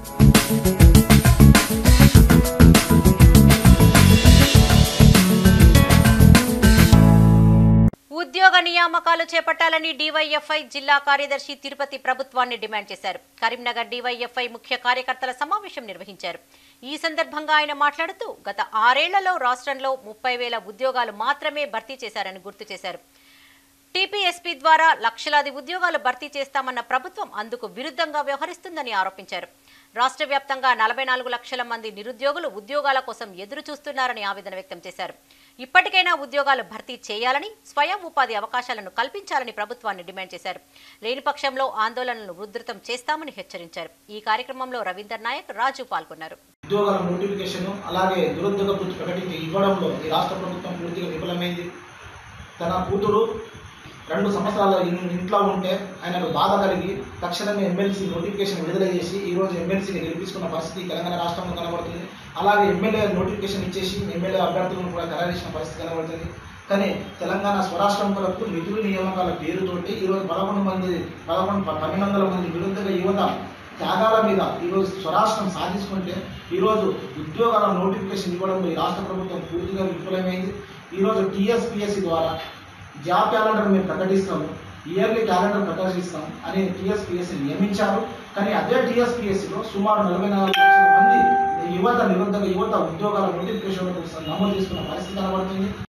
ఉద్యోగ నియామకాలు చేపట్టాలని డివైఎఫ్ఐ జిల్లా కార్యదర్శి తిరుపతి ప్రభుత్వాన్ని డిమాండ్ చేశారు. కరీంనగర్ డివైఎఫ్ఐ ముఖ్య కార్యకర్తల సమావేశం నిర్వహించారు. ఈ సందర్భంగా ఆయన మాట్లాడుతూ గత 6 ఏళ్లలో రాష్ట్రంలో 30,000 ఉద్యోగాలు మాత్రమే భర్తీ చేశారని గుర్తు చేశారు. టీపీఎస్పీ ద్వారా లక్షలాది ఉద్యోగాలు భర్తీ చేస్తామన్న ప్రభుత్వం అందుకు విరుద్ధంగా వ్యవహరిస్తుందని ఆరోపించారు. రాష్ట్ర వ్యాప్తంగా 44 లక్షల మంది నిరుద్యోగులు ఉద్యోగాల కోసం ఎదురు చూస్తున్నారని ఆవేదన వ్యక్తం చేశారు. ఇప్పటికైనా ఉద్యోగాలు భర్తీ చేయాలని, స్వయం ఉపాధి అవకాశాలను కల్పించాలని ప్రభుత్వాన్ని డిమాండ్ చేశారు. లేని పక్షంలో ఆందోళనలు ఉధృతం చేస్తామని హెచ్చరించారు. ఈ కార్యక్రమంలో రవీందర్ నాయక్, రాజు పాల్గొన్నారు. ఉద్యోగాల నోటిఫికేషన్ అలాగే నిరుద్యోగ వృత్తి ప్రకటించి ఇవ్వడంలో ఈ రాష్ట్ర ప్రభుత్వం పూర్తిగా విఫలమైంది. తన కూతురు 2 సంవత్సరాల ఇంట్లో ఉంటే ఆయనకు బాధ కలిగి తక్షణమే ఎమ్మెల్సీ నోటిఫికేషన్ విడుదల చేసి ఈరోజు ఎమ్మెల్సీని గెలిపించుకున్న పరిస్థితి తెలంగాణ రాష్ట్రంలో కనబడుతుంది. అలాగే ఎమ్మెల్యే నోటిఫికేషన్ ఇచ్చేసి ఎమ్మెల్యే అభ్యర్థులను కూడా ఖరారు చేసిన పరిస్థితి కనబడుతుంది. కానీ తెలంగాణ స్వరాష్ట్రం కొరకు నిధుల నియామకాల పేరుతోటి ఈరోజు 1200 మంది నిరుద్యోగ యువత త్యాగాల మీద ఈరోజు స్వరాష్ట్రం సాధించుకుంటే ఈరోజు ఉద్యోగాల నోటిఫికేషన్ ఇవ్వడంలో ఈ రాష్ట్ర ప్రభుత్వం పూర్తిగా విఫలమైంది. ఈరోజు టీఎస్పీఎస్సీ ద్వారా జాబ్ క్యాలెండర్ మేము ప్రకటిస్తాము, ఇయర్లీ క్యాలెండర్ ప్రకటిస్తాం అని టీఎస్పీఎస్సీ నియమించారు. కానీ అదే టీఎస్పీఎస్సీలో సుమారు 44 లక్షల మంది నిరుద్యోగ యువత ఉద్యోగాల నోటిఫికేషన్ నమోదు చేసుకున్న పరిస్థితి కనబడుతుంది.